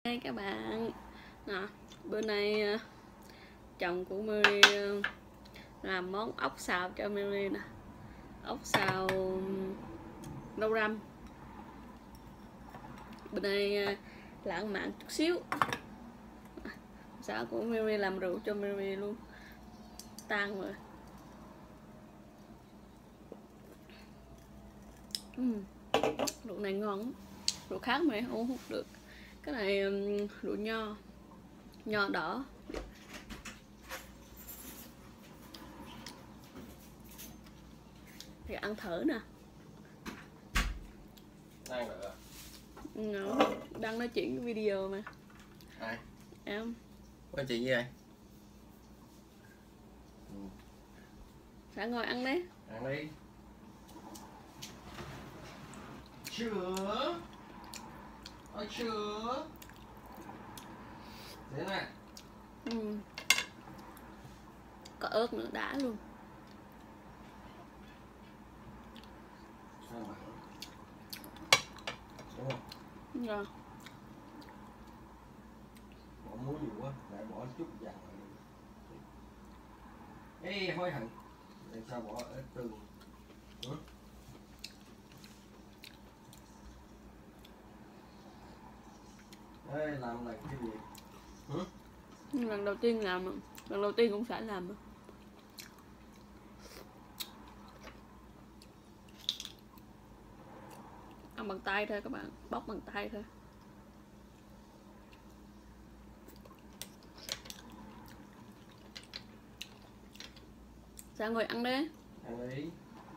Hey các bạn, nè, bữa nay chồng của Mary làm món ốc xào cho Mary nè. Ốc xào rau răm. Bữa nay lãng mạn chút xíu. Xào của Mary làm rượu cho Mary luôn. Tan rồi. Rượu này ngon lắm. Rượu khác mà không hút được. Cái này rượu nho đỏ. Thì ăn thử nè. Đang được à? Đang nói chuyện cái video mà. Ai? Em. Nói chuyện với ai? Sẵn ngồi ăn đấy. Ăn đi. Chưa. Chưa. Thế nè. Có ớt nữa đã luôn. Sao mà? Đúng không? Rồi. Bỏ muối nhiều quá, lại bỏ chút vàng vào đi. Ê, hối hận. Tại sao bỏ ít tương? Ê, làm là cái gì? Lần đầu tiên làm, lần đầu tiên cũng phải làm. Ăn bằng tay thôi các bạn, bóc bằng tay thôi. Sao ngồi ăn đấy? Ăn đi.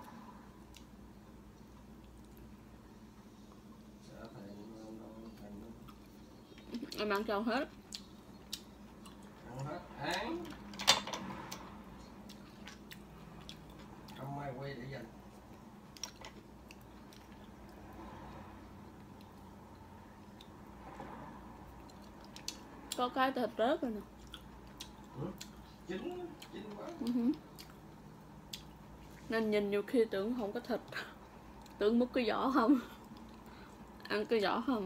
Em ăn cho hết. Ăn hết, ăn. Không ai quay để dành. Có cái thịt rớt rồi nè. Chín quá. Nên nhìn nhiều khi tưởng không có thịt, tưởng múc cái vỏ không, ăn cái vỏ không.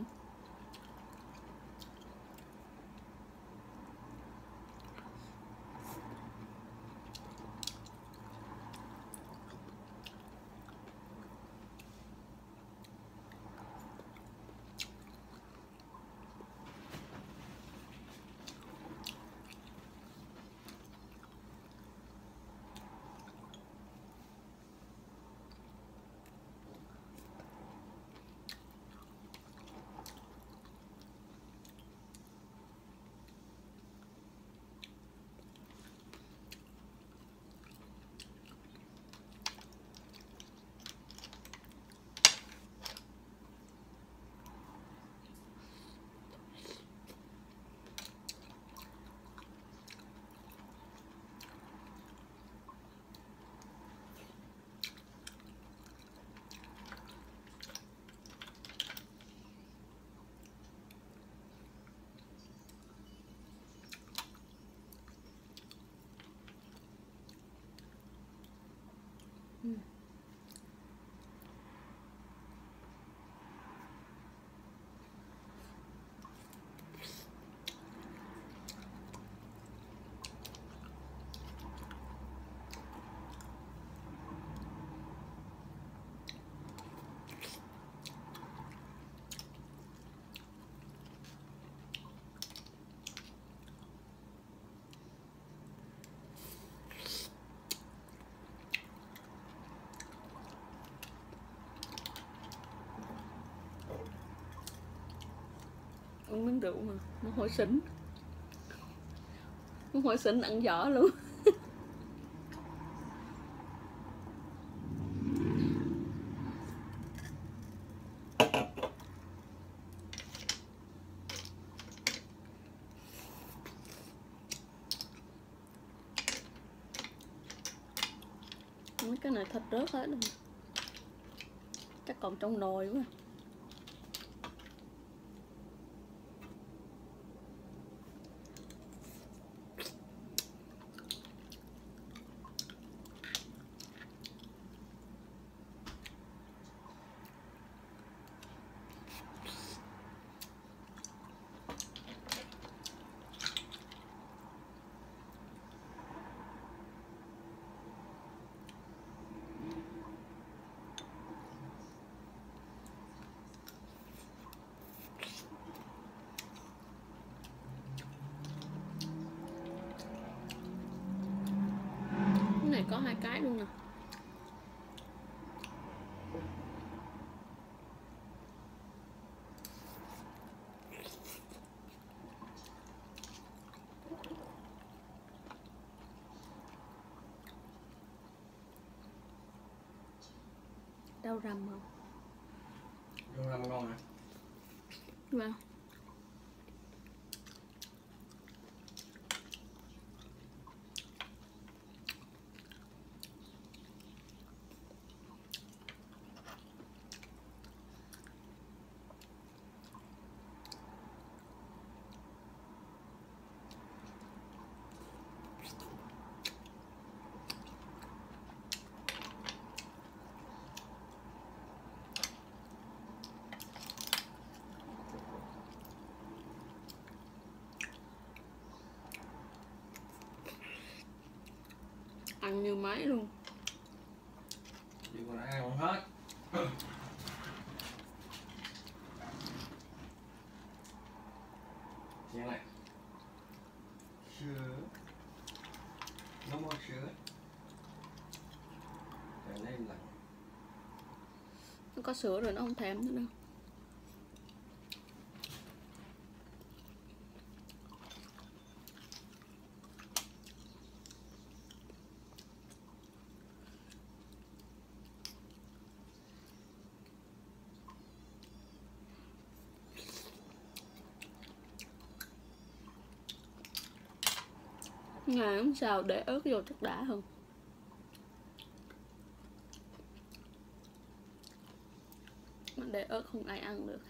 Uống miếng rượu mà nó hồi xỉn, nó hồi xỉn ăn vỏ luôn. Mấy cái này thịt rớt hết rồi, chắc còn trong nồi quá. 2 cái luôn nè. Rau răm không? Rau răm ngon hả? Vâng. Ăn như máy luôn. Chị còn ăn không hết. Chị này. Sữa. No more sữa. Trời nay lạnh. Nó có sữa rồi nó không thèm nữa đâu. Ngày hôm sau để ớt vô chắc đã hơn. Mà để ớt không ai ăn được.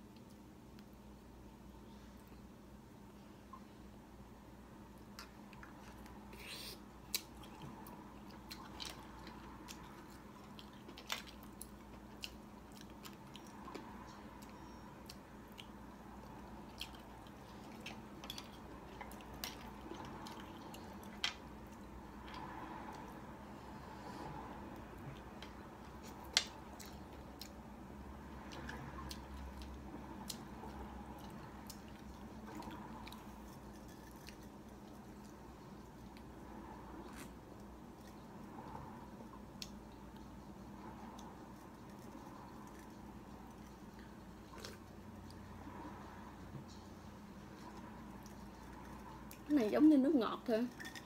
Cái này giống như nước ngọt thôi.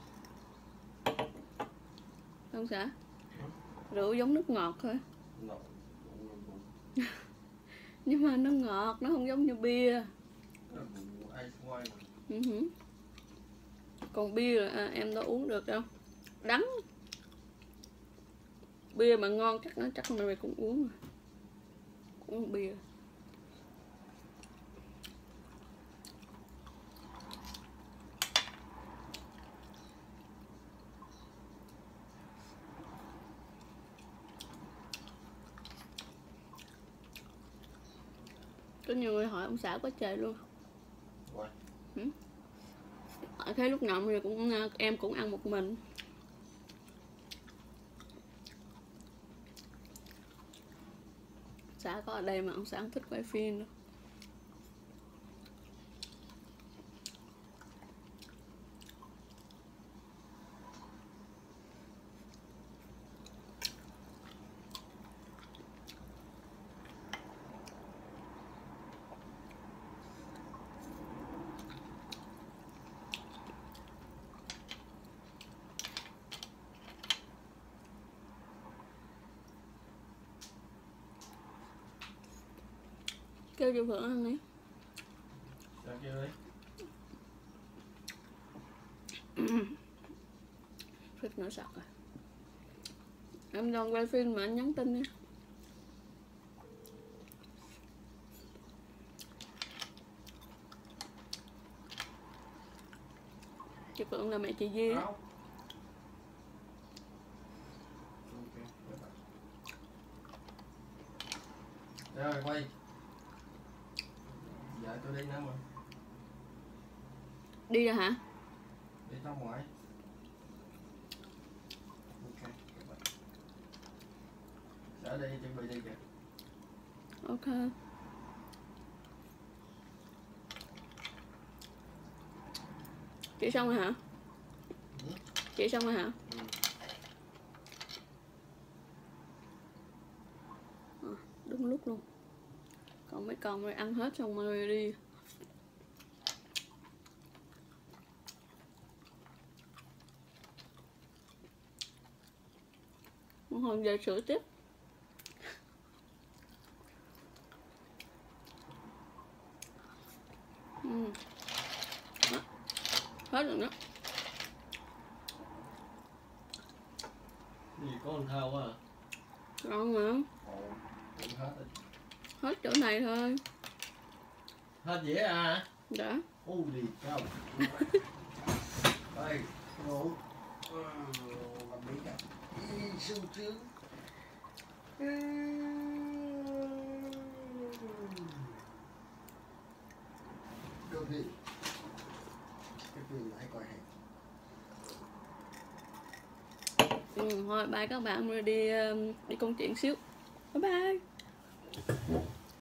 Không xã? Rượu giống nước ngọt thôi. No. Nhưng mà nó ngọt, nó không giống như bia. Còn bia là em đâu uống được đâu. Đắng. Bia mà ngon chắc mày cũng uống rồi. Uống bia. Có nhiều người hỏi ông xã có chơi luôn. Thấy lúc nào thì em cũng ăn một mình. Xã có ở đây mà ông xã không thích quay phim đâu. Kêu chị Phượng ăn đi. Sao kêu đi? Phích nó sặc rồi. Em đang quay phim mà anh nhắn tin đi. Chị Phượng là mẹ chị Di. Rồi quay. Dạ tôi đi nữa mà. Đi rồi hả? Đi ra ngoài. Ok. Sẽ đi chuẩn bị đi kìa. Ok. Chị xong rồi hả? Chị xong rồi hả? mấy con mới ăn hết xong mới đi. Hồi về sửa tiếp. Đó. Hết rồi đó. Gì có con thao quá à? Ngon mà. Ồ, cũng hết rồi. Hết chỗ này thôi. Hết dễ à? Đã. Holy cow. Đây, ngủ. Làm bí cả. Sương trướng. Được gì? Cái phim nãy coi hay. Thôi bye các bạn, đi công chuyện xíu. Bye bye.